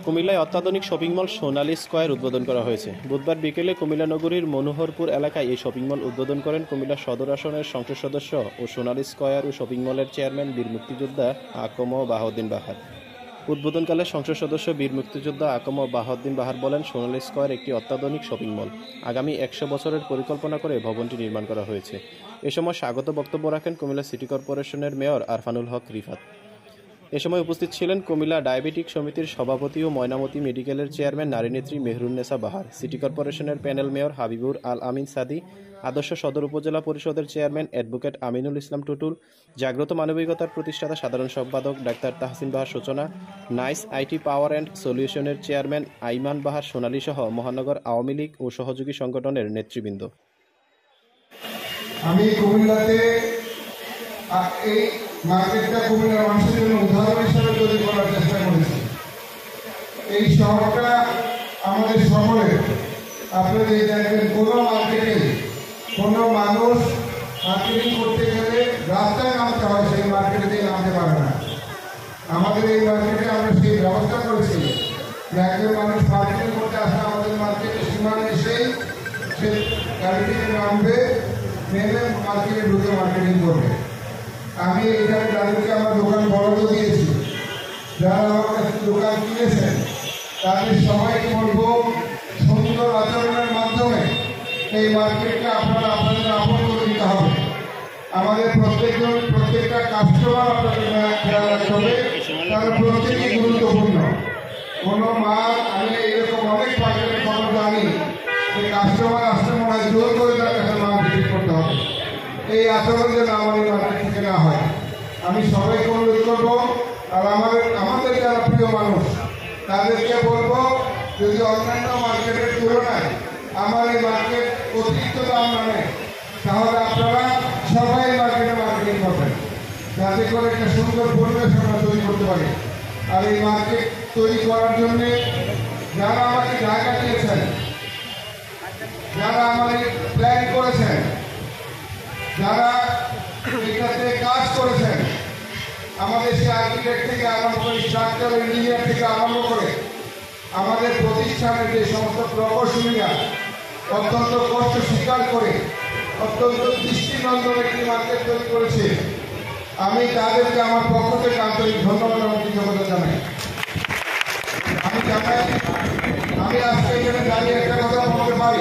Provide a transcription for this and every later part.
কুমিল্লায় অত্যাধুনিক shopping mall সোনালী square উদ্বোধন করা হয়েছে। বুধবার বিকেলে কুমিল্লা নগরীর মনোহরপুর এলাকায় এই শপিং মল উদ্বোধন করেন কুমিল্লা সদর আসনের সংসদ সদস্য ও সোনালী স্কয়ার ও শপিং মলের চেয়ারম্যান বীর মুক্তিযোদ্ধা আকম বাহাউদ্দিন বাহার। উদ্বোধনকালে সংসদ সদস্য বীর মুক্তিযোদ্ধা আকম বাহাউদ্দিন বাহার বলেন, সোনালী স্কয়ার একটি অত্যাধুনিক শপিং মল। আগামী ১০০ বছরের পরিকল্পনা করে ভবনটি নির্মাণ করা হয়েছে। এ সময় স্বাগত বক্তব্য রাখেন কুমিল্লা সিটি কর্পোরেশনের মেয়র আরফানুল হক রিফাত। এ সময় উপস্থিত ছিলেন কুমিল্লা ডায়াবেটিক সমিতির সভাপতি ও ময়নামতি মেডিকেলের চেয়ারম্যান নারীনেত্রী মেহরুন্নেসা বাহার, সিটি কর্পোরেশনের প্যানেল মেয়র হাবিবুর আল আমিন সাদি, আদর্শ সদর উপজেলা পরিষদের চেয়ারম্যান অ্যাডভোকেট আমিনুল ইসলাম টুটুল, জাগ্রত মানবিকতার প্রতিষ্ঠাতা সাধারণ সম্পাদক doctor Tahsin Bahar Suchana, nice IT power and সলিউশনের চেয়ারম্যান আইমান বাহার সোনালী সহ মহানগর আওয়ামী লীগ ও সহযোগী সংগঠনের নেতৃবৃন্দ। আমি কুমিল্লাতে এই মার্কেটটা কুমিল্লার মানুষের জন্য উদাহরণ হিসাবে তৈরি করার চেষ্টা করেছি। এই শহরটা আমাদের সকলের। আপনারা এই দেখবেন, কোনো মার্কেটে কোনো মানুষ মার্কেটিং করতে গেলে রাস্তায় নামতে হয়, সেই মার্কেটে দিয়ে নামতে পারে না। আমাদের এই মার্কেটে আমরা সেই ব্যবস্থা করেছি যে একজন মানুষ মার্কেটিং করতে আসলে আমাদের মার্কেটে সীমানা এসেই সে গাড়ি থেকে নামবে, নেমে মার্কেটে ঢুকে মার্কেটিং করবে। আমি এখানে তাদেরকে আমার দোকান বরাদ্দ দিয়েছি। যারা আমার কাছে দোকান কিনেছেন তাদের সবাইকে বলবো, সুন্দর আচরণের মাধ্যমে এই মার্কেটকে আপনারা আপনাদের আপন করে দিতে হবে। আমাদের প্রত্যেকটা কাস্টমার আপনাদের খেয়াল রাখতে হবে, তারা প্রত্যেকেই গুরুত্বপূর্ণ। কোনো মাল, আমি এরকম অনেক মার্কেটের খবর জানি যে কাস্টমার আসলে মনে হয় জোর করে তার কাছে মাল বিক্রি করতে হবে। এই আচরণ যেন আমাদের মার্কেট থেকে না হয়, আমি সবাইকে অনুরোধ করবো। আর আমাদের যারা প্রিয় মানুষ তাদেরকে বলবো, যদি অন্যান্য মার্কেটের তুলনায় আমার এই মার্কেট অতিরিক্ত দাম নামে, তাহলে আপনারা সবাই মার্কেটে মার্কেটিং করবেন, যাতে করে একটা সুন্দর পরিবেশ আমরা তৈরি করতে পারি। আর এই মার্কেট তৈরি করার জন্যে যারা আমাকে জায়গা দিয়েছেন, যারা আমাদের প্ল্যান করেছেন, যারা এটাতে কাজ করেছেন, আমাদের সে আর্কিটেক্ট থেকে আরম্ভ করে, স্ট্রাকচারাল ইঞ্জিনিয়ার থেকে আরম্ভ করে আমাদের প্রতিষ্ঠানের যে সমস্ত প্রকৌশলীরা অত্যন্ত কষ্ট স্বীকার করে অত্যন্ত দৃষ্টিনন্দন একটি মার্কেট তৈরি করেছে, আমি তাদেরকে আমার পক্ষ থেকে আন্তরিক ধন্যবাদ এবং কৃতজ্ঞতা জানাই। আমি আজকে এখানে দাঁড়িয়ে একটা কথা বলতে পারি,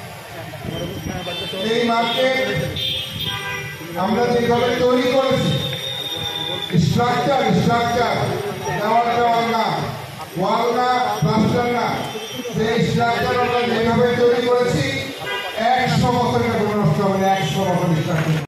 এই মার্কেট আমরা যেভাবে তৈরি করেছি, স্ট্রাকচার দেওয়াল না, ওয়াল না, প্লাস্টার না, সেই স্ট্রাকচার আমরা যেভাবে তৈরি করেছি 100 বছরের কোনো নষ্ট হবে না। 100 বছর স্ট্রাকচার।